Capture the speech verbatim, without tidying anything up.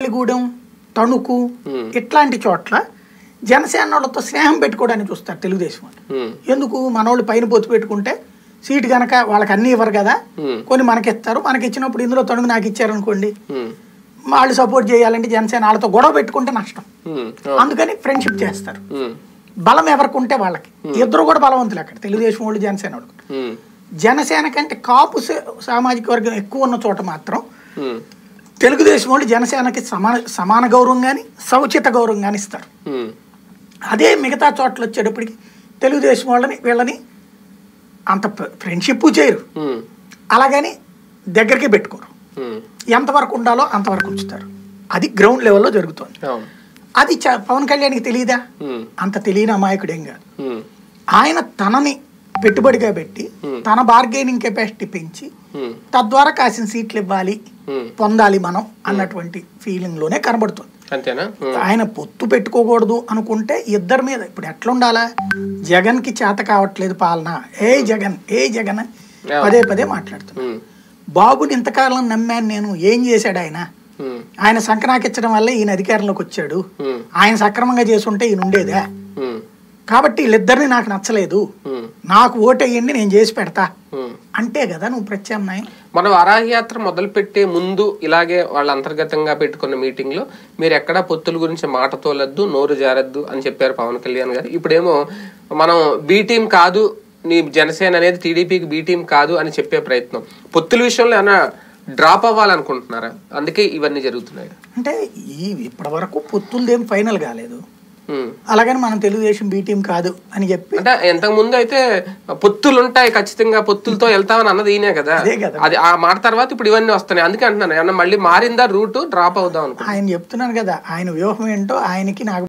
కొమరవెల్లిగూడెం, తణుకు ఇట్లాంటి చోట్ల జనసేన వాళ్ళతో స్నేహం పెట్టుకోవడానికి చూస్తారు తెలుగుదేశం వాళ్ళు. ఎందుకు మనోళ్ళు పైన పొత్తు పెట్టుకుంటే సీటు కనుక వాళ్ళకి అన్ని ఇవ్వరు కదా, కొన్ని మనకి ఇస్తారు. మనకి ఇచ్చినప్పుడు ఇందులో తణుకు నాకు ఇచ్చారనుకోండి, వాళ్ళు సపోర్ట్ చేయాలంటే జనసేన వాళ్ళతో గొడవ పెట్టుకుంటే నష్టం. అందుకని ఫ్రెండ్షిప్ చేస్తారు. బలం ఎవరికి ఉంటే వాళ్ళకి. ఇద్దరు కూడా బలవంతులు అక్కడ, తెలుగుదేశం వాళ్ళు జనసేన వాళ్ళు. జనసేన కంటే కాపు సామాజిక వర్గం ఎక్కువ ఉన్న చోట మాత్రం తెలుగుదేశం వాళ్ళు జనసేనకి సమాన సమాన గౌరవం కానీ సముచిత గౌరవం కానీ ఇస్తారు. అదే మిగతా చోట్ల వచ్చేటప్పటికి తెలుగుదేశం వాళ్ళని వీళ్ళని అంత ఫ్రెండ్షిప్ చేయరు, అలాగని దగ్గరికి పెట్టుకోరు. ఎంతవరకు ఉండాలో అంతవరకు ఉంచుతారు. అది గ్రౌండ్ లెవెల్లో జరుగుతుంది. అది పవన్ కళ్యాణ్కి తెలియదా? అంత తెలియని అమాయకుడేం కాదు. ఆయన తనని పెట్టుబడిగా పెట్టి తన బార్గెనింగ్ కెపాసిటీ పెంచి తద్వారా కాసిన సీట్లు ఇవ్వాలి, పొందాలి మనం అన్నటువంటి ఫీలింగ్ లోనే కనబడుతుంది. ఆయన పొత్తు పెట్టుకోకూడదు అనుకుంటే ఇద్దరి మీద ఇప్పుడు ఎట్లుండాలా? జగన్ కి చేత కావట్లేదు పాలన, ఏ జగన్ ఏ జగన్ అని పదే పదే మాట్లాడుతున్నాను. బాబుని ఇంతకాలం నమ్మాను నేను, ఏం చేశాడు ఆయన? ఆయన సంకనాకిచ్చడం వల్ల ఈయన అధికారంలోకి వచ్చాడు. ఆయన సక్రమంగా చేసుంటే ఈయన ఉండేదా? కాబట్టి వీళ్ళిద్దరిని నాకు నచ్చలేదు, నాకు ఓటేయండి నేను చేసి పెడతా అంటే కదా నువ్వు ప్రత్యామ్నాయం. మన వారాహయాత్ర మొదలు పెట్టే ముందు ఇలాగే వాళ్ళ అంతర్గతంగా పెట్టుకున్న మీటింగ్ లో మీరు ఎక్కడా పొత్తుల గురించి మాట తోలద్దు, నోరు జారద్దు అని చెప్పారు పవన్ కళ్యాణ్ గారు. ఇప్పుడేమో మనం బి టీం కాదు, నీ జనసేన అనేది టీడీపీకి బి టీం కాదు అని చెప్పే ప్రయత్నం. పొత్తుల విషయంలో ఏమైనా డ్రాప్ అవ్వాలనుకుంటున్నారా? అందుకే ఇవన్నీ జరుగుతున్నాయి. అంటే ఈ ఇప్పటి వరకు పొత్తులదేం ఫైనల్ కాలేదు, అలాగని మనం తెలుగుదేశం బి టీం కాదు అని చెప్పి అంటే ఎంతకు ముందు అయితే పొత్తులు ఉంటాయి ఖచ్చితంగా, పొత్తులతో వెళ్తామని అన్నది ఈయనే కదా. అది ఆ మాట తర్వాత ఇప్పుడు ఇవన్నీ వస్తున్నాయి. అందుకే అంటున్నాను, ఏమన్నా మళ్ళీ మారిందా రూట్, డ్రాప్ అవుదాం అనుకో. ఆయన చెప్తున్నాను కదా, ఆయన వ్యూహం ఏంటో ఆయనకి నాకు